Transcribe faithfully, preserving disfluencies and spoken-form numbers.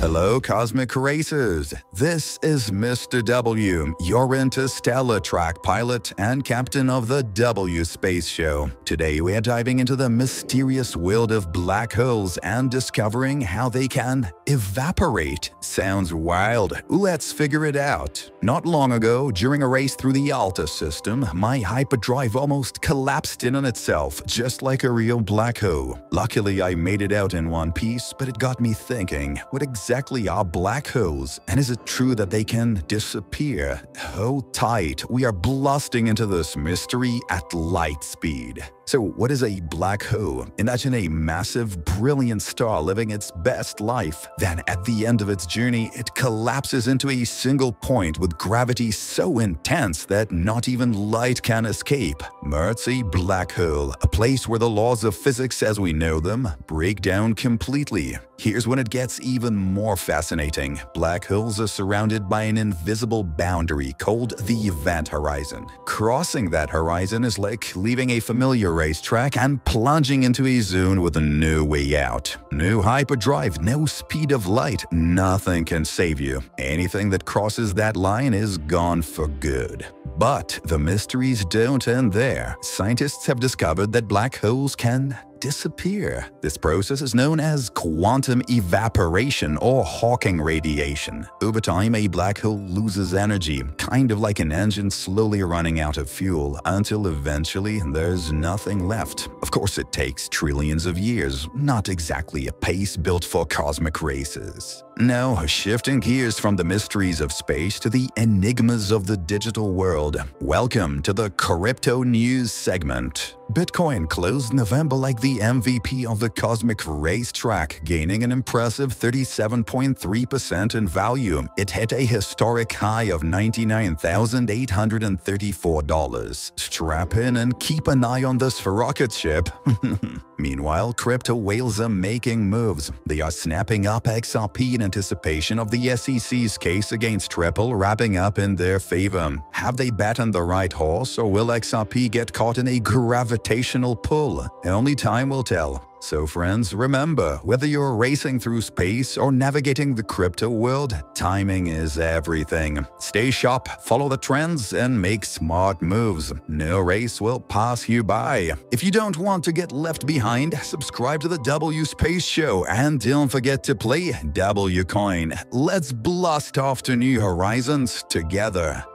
Hello, cosmic racers! This is Mister W, your interstellar track pilot and captain of the W Space Show. Today we are diving into the mysterious world of black holes and discovering how they can evaporate. Sounds wild. Let's figure it out. Not long ago, during a race through the Alta system, my hyperdrive almost collapsed in on itself, just like a real black hole. Luckily, I made it out in one piece, but it got me thinking, what exactly are black holes, and is it true that they can disappear? Hold tight, we are blasting into this mystery at light speed. So what is a black hole? Imagine a massive, brilliant star living its best life. Then at the end of its journey, it collapses into a single point with gravity so intense that not even light can escape. That's a black hole, a place where the laws of physics as we know them break down completely. Here's when it gets even more fascinating. Black holes are surrounded by an invisible boundary called the event horizon. Crossing that horizon is like leaving a familiar racetrack and plunging into a zone with no way out. No hyperdrive, no speed of light, nothing can save you. Anything that crosses that line is gone for good. But the mysteries don't end there. Scientists have discovered that black holes can disappear. This process is known as quantum evaporation or Hawking radiation. Over time, a black hole loses energy, kind of like an engine slowly running out of fuel, until eventually there's nothing left. Of course, it takes trillions of years, not exactly a pace built for cosmic races. Now, shifting gears from the mysteries of space to the enigmas of the digital world. Welcome to the Crypto News segment. Bitcoin closed November like the M V P of the cosmic racetrack, gaining an impressive thirty-seven point three percent in value. It hit a historic high of ninety-nine thousand eight hundred thirty-four dollars. Strap in and keep an eye on this rocket ship. Meanwhile, crypto whales are making moves. They are snapping up X R P in anticipation of the S E C's case against Ripple wrapping up in their favor. Have they bet on the right horse, or will X R P get caught in a gravitational pull? Only time will tell. So friends, remember, whether you're racing through space or navigating the crypto world, timing is everything. Stay sharp, follow the trends, and make smart moves. No race will pass you by. If you don't want to get left behind, subscribe to the W Space Show and don't forget to play W-Coin. Let's blast off to new horizons together.